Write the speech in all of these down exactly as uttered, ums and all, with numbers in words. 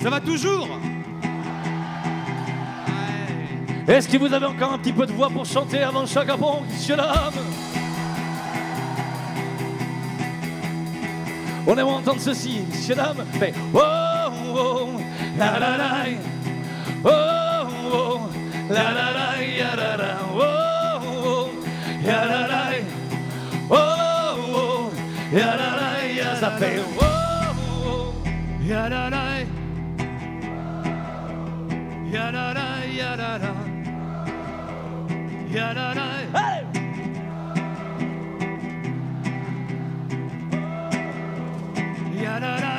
Ça va toujours? Ouais. Est-ce que vous avez encore un petit peu de voix pour chanter avant Shaka, Ponk, monsieur dame? On aimerait entendre ceci, monsieur dame. Fait oh oh la la la oh oh la la la ya la la oh oh ya la la oh oh ya la la ya. Ça fait oh oh ya la la ya la la ya la la ya la la. Hey! Ya la la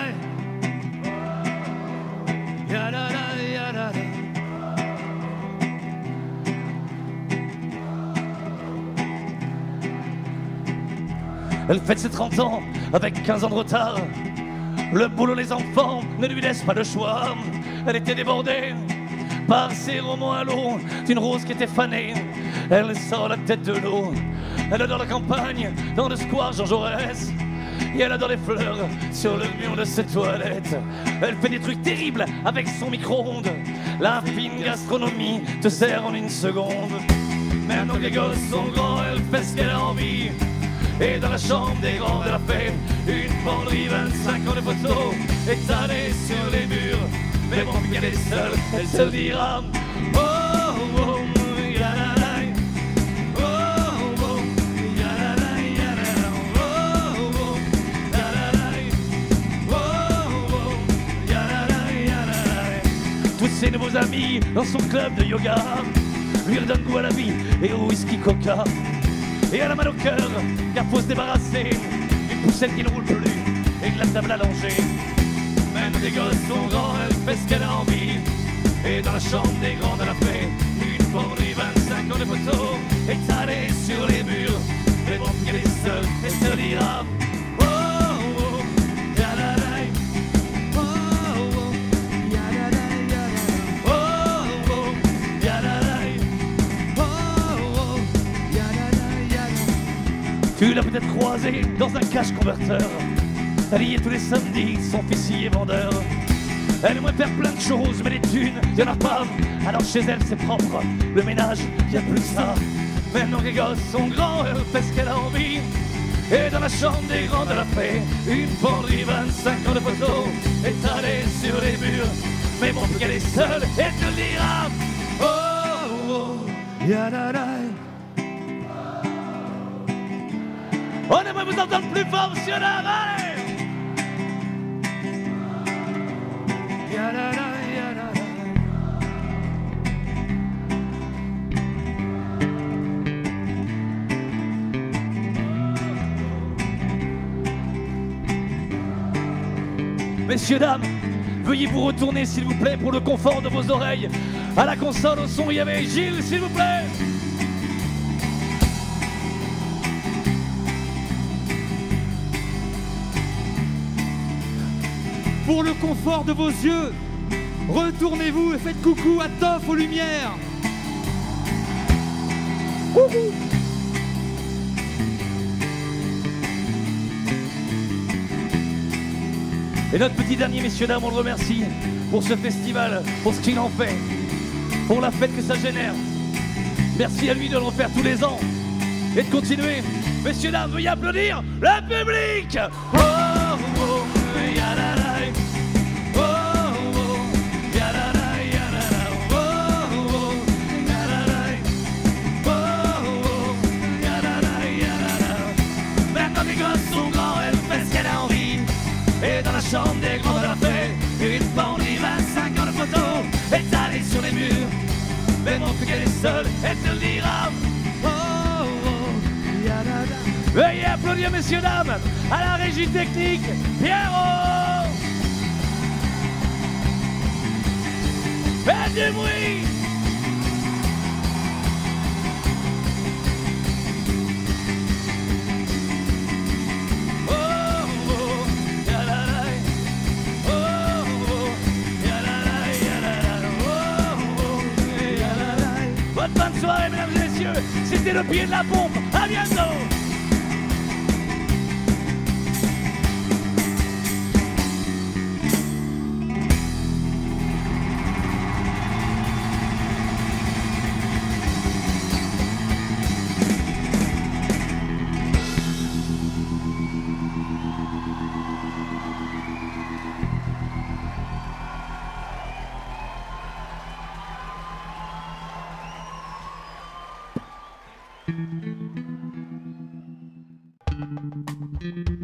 ya la la ya la la. Elle fête ses trente ans avec quinze ans de retard. Le boulot, les enfants ne lui laissent pas le choix. Elle était débordée par ces romans à l'eau d'une rose qui était fanée. Elle sort la tête de l'eau. Elle adore la campagne dans le square Jean Jaurès. Et elle adore les fleurs sur le mur de ses toilettes. Elle fait des trucs terribles avec son micro-ondes. La fine gastronomie te sert en une seconde. Maintenant que les gosses sont grands, elle fait ce qu'elle a envie. Et dans la chambre des grands, elle a fait une penderie, vingt-cinq ans de photos étalées sur les murs. Mais bon, vu qu'elle est seule, elle se dira oh oh ya la la oh oh ya la la ya la la oh oh ya la la oh oh ya la la ya la la. Tous ses nouveaux amis dans son club de yoga lui redonnent goût à la vie et au whisky coca. Et elle a mal au cœur, car faut se débarrasser d'une poussette qui ne roule plus et de la table à langer. Même les gosses sont grands, elle fait ce qu'elle a envie. Et dans la chambre des grands, elle a fait une penderie, vingt-cinq ans de photos étalées sur les murs. Mais bon, qu'elle est seule, elle se dira oh oh ya la la oh oh ya la la ya la oh oh ya la la oh oh ya la la ya la. Tu l'as peut-être croisé dans un cash converteur. Elle y est tous les samedis, son fils y est vendeur. Elle aimerait faire plein de choses, mais les thunes, y'en a pas. Alors chez elle, c'est propre, le ménage, y'a plus que ça. Maintenant que les gosses sont grands, elle fait ce qu'elle a envie. Et dans la chambre des grands, elle a fait une penderie, vingt-cinq ans de photos étalées sur les murs. Mais bon, qu'elle est seule, elle te le dira oh oh ya la la. On aimerait vous entendre plus fort, monsieur Darc. Ya la la, ya la la. Messieurs, dames, veuillez vous retourner s'il vous plaît pour le confort de vos oreilles. À la console au son, il y avait Gilles, s'il vous plaît. Pour le confort de vos yeux, retournez-vous et faites coucou à Toff aux lumières. Coucou. Et notre petit dernier, messieurs, dames, on le remercie pour ce festival, pour ce qu'il en fait, pour la fête que ça génère. Merci à lui de le faire tous les ans et de continuer. Messieurs, dames, veuillez applaudir le public. Oh, oh, ya la la. Chambre des grands, elle a fait une penderie, vingt-cinq ans de photos étalées sur les murs. Mais mon plus qu'elle est seule, elle te le dira oh oh ya la la. Veuillez applaudir, messieurs, dames, à la régie technique, Pierrot. Faites du bruit. Bonne soirée, mesdames et messieurs, c'était le pied de la pompe, à bientôt. Thank you.